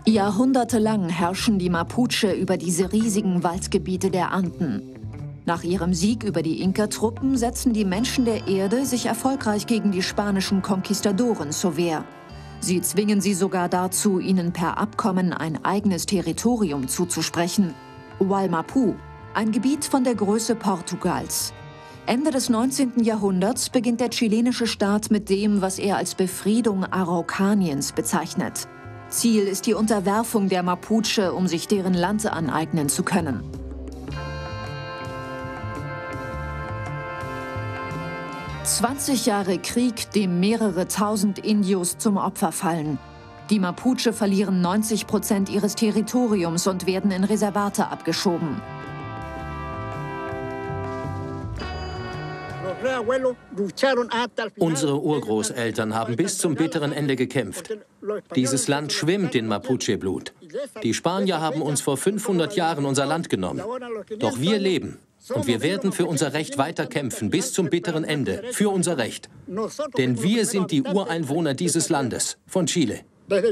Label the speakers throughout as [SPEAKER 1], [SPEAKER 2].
[SPEAKER 1] Jahrhundertelang herrschen die Mapuche über diese riesigen Waldgebiete der Anden. Nach ihrem Sieg über die Inka-Truppen setzen die Menschen der Erde sich erfolgreich gegen die spanischen Konquistadoren zur Wehr. Sie zwingen sie sogar dazu, ihnen per Abkommen ein eigenes Territorium zuzusprechen. Wallmapu, ein Gebiet von der Größe Portugals. Ende des 19. Jahrhunderts beginnt der chilenische Staat mit dem, was er als Befriedung Araucaniens bezeichnet. Ziel ist die Unterwerfung der Mapuche, um sich deren Land aneignen zu können. »20 Jahre Krieg, dem mehrere tausend Indios zum Opfer fallen. Die Mapuche verlieren 90% ihres Territoriums und werden in Reservate abgeschoben.
[SPEAKER 2] Unsere Urgroßeltern haben bis zum bitteren Ende gekämpft. Dieses Land schwimmt in Mapuche-Blut. Die Spanier haben uns vor 500 Jahren unser Land genommen. Doch wir leben. Und wir werden für unser Recht weiter kämpfen, bis zum bitteren Ende, für unser Recht. Denn wir sind die Ureinwohner dieses Landes, von Chile.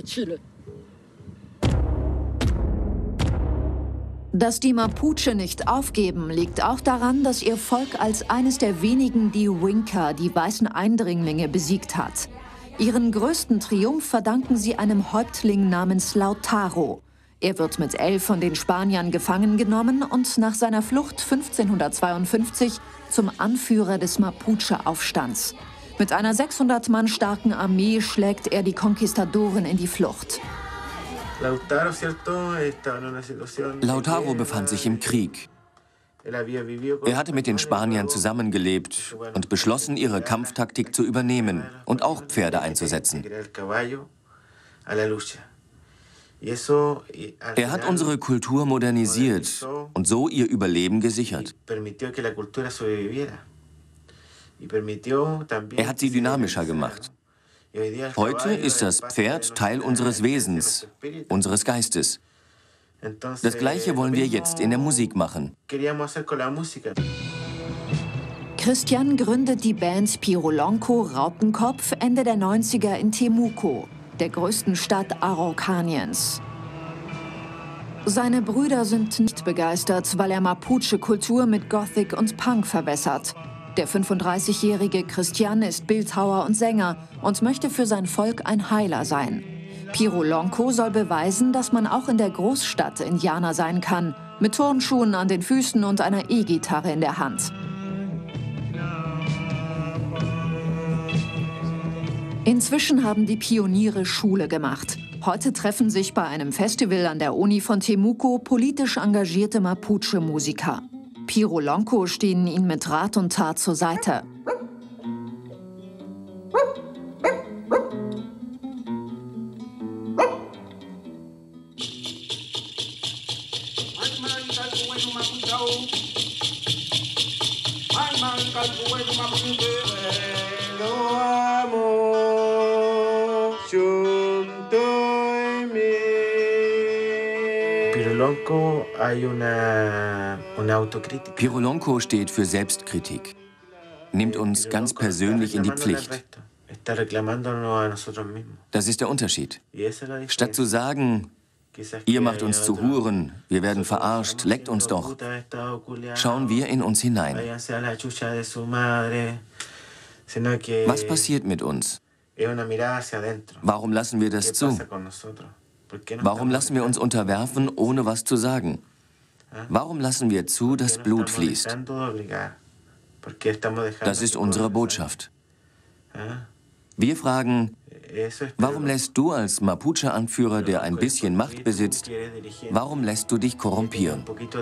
[SPEAKER 1] Dass die Mapuche nicht aufgeben, liegt auch daran, dass ihr Volk als eines der wenigen die Winca, die weißen Eindringlinge, besiegt hat. Ihren größten Triumph verdanken sie einem Häuptling namens Lautaro. Er wird mit 11 von den Spaniern gefangen genommen und nach seiner Flucht 1552 zum Anführer des Mapuche-Aufstands. Mit einer 600 Mann starken Armee schlägt er die Konquistadoren in die Flucht.
[SPEAKER 3] Lautaro befand sich im Krieg. Er hatte mit den Spaniern zusammengelebt und beschlossen, ihre Kampftaktik zu übernehmen und auch Pferde einzusetzen. Er hat unsere Kultur modernisiert und so ihr Überleben gesichert. Er hat sie dynamischer gemacht. Heute ist das Pferd Teil unseres Wesens, unseres Geistes. Das Gleiche wollen wir jetzt in der Musik machen.
[SPEAKER 1] Cristian gründet die Band Pirolonco Raupenkopf Ende der 90er in Temuco, der größten Stadt Araucaniens. Seine Brüder sind nicht begeistert, weil er Mapuche-Kultur mit Gothic und Punk verwässert. Der 35-jährige Cristian ist Bildhauer und Sänger und möchte für sein Volk ein Heiler sein. Pirolonco soll beweisen, dass man auch in der Großstadt Indianer sein kann, mit Turnschuhen an den Füßen und einer E-Gitarre in der Hand. Inzwischen haben die Pioniere Schule gemacht. Heute treffen sich bei einem Festival an der Uni von Temuco politisch engagierte Mapuche-Musiker. Pirolonco stehen ihnen mit Rat und Tat zur Seite.
[SPEAKER 3] Pirolonco steht für Selbstkritik, nimmt uns ganz persönlich in die Pflicht. Das ist der Unterschied. Statt zu sagen, ihr macht uns zu Huren, wir werden verarscht, leckt uns doch, schauen wir in uns hinein. Was passiert mit uns? Warum lassen wir das zu? Warum lassen wir uns unterwerfen, ohne was zu sagen? Warum lassen wir zu, dass Blut fließt? Das ist unsere Botschaft. Wir fragen, warum lässt du als Mapuche-Anführer, der ein bisschen Macht besitzt, warum lässt du dich korrumpieren?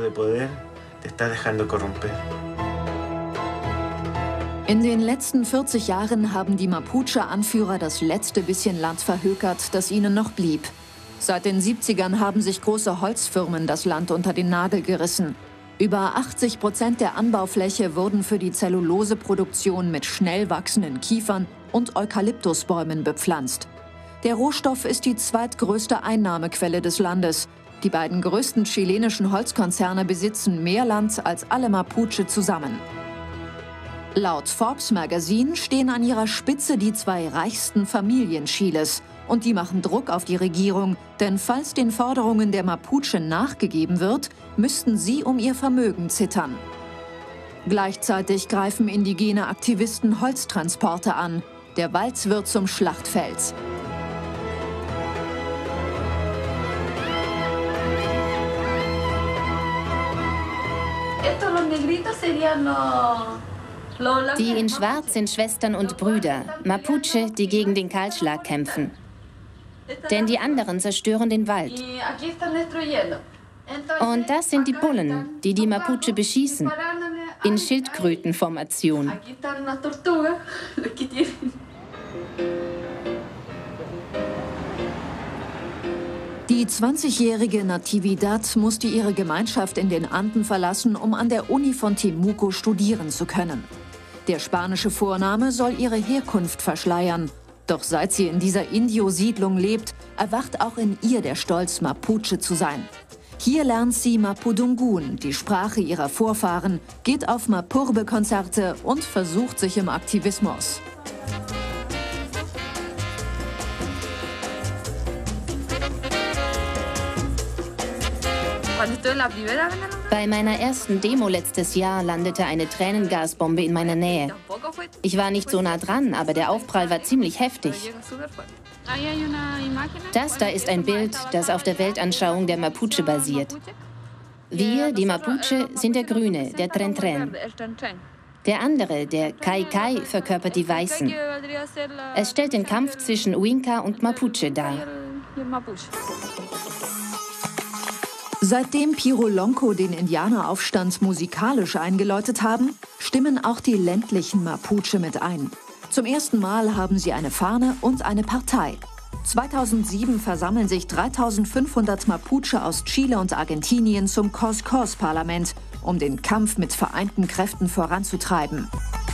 [SPEAKER 1] In den letzten 40 Jahren haben die Mapuche-Anführer das letzte bisschen Land verhökert, das ihnen noch blieb. Seit den 70ern haben sich große Holzfirmen das Land unter den Nagel gerissen. Über 80% der Anbaufläche wurden für die Zelluloseproduktion mit schnell wachsenden Kiefern und Eukalyptusbäumen bepflanzt. Der Rohstoff ist die zweitgrößte Einnahmequelle des Landes. Die beiden größten chilenischen Holzkonzerne besitzen mehr Land als alle Mapuche zusammen. Laut Forbes Magazine stehen an ihrer Spitze die 2 reichsten Familien Chiles Und die machen Druck auf die Regierung, denn falls den Forderungen der Mapuche nachgegeben wird, müssten sie um ihr Vermögen zittern. Gleichzeitig greifen indigene Aktivisten Holztransporte an. Der Wald wird zum Schlachtfeld.
[SPEAKER 4] Die in Schwarz sind Schwestern und Brüder, Mapuche, die gegen den Kahlschlag kämpfen. Denn die anderen zerstören den Wald. Und das sind die Bullen, die die Mapuche beschießen, in Schildkrötenformation.
[SPEAKER 1] Die 20-jährige Natividad musste ihre Gemeinschaft in den Anden verlassen, um an der Uni von Temuco studieren zu können. Der spanische Vorname soll ihre Herkunft verschleiern. Doch seit sie in dieser Indio-Siedlung lebt, erwacht auch in ihr der Stolz, Mapuche zu sein. Hier lernt sie Mapudungun, die Sprache ihrer Vorfahren, geht auf Mapurbe-Konzerte und versucht sich im Aktivismus.
[SPEAKER 4] Bei meiner ersten Demo letztes Jahr landete eine Tränengasbombe in meiner Nähe. Ich war nicht so nah dran, aber der Aufprall war ziemlich heftig. Das da ist ein Bild, das auf der Weltanschauung der Mapuche basiert. Wir, die Mapuche, sind der Grüne, der Tren Tren. Der andere, der Kai Kai, verkörpert die Weißen. Es stellt den Kampf zwischen Uinca und Mapuche dar.
[SPEAKER 1] Seitdem Piro Lonco den Indianeraufstand musikalisch eingeläutet haben, stimmen auch die ländlichen Mapuche mit ein. Zum ersten Mal haben sie eine Fahne und eine Partei. 2007 versammeln sich 3500 Mapuche aus Chile und Argentinien zum Cos-Cos-Parlament, um den Kampf mit vereinten Kräften voranzutreiben.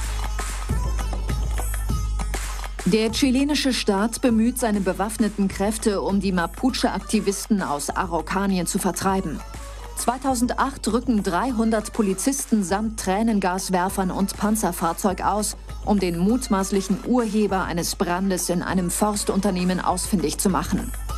[SPEAKER 1] Der chilenische Staat bemüht seine bewaffneten Kräfte, um die Mapuche-Aktivisten aus Araukanien zu vertreiben. 2008 rücken 300 Polizisten samt Tränengaswerfern und Panzerfahrzeug aus, um den mutmaßlichen Urheber eines Brandes in einem Forstunternehmen ausfindig zu machen.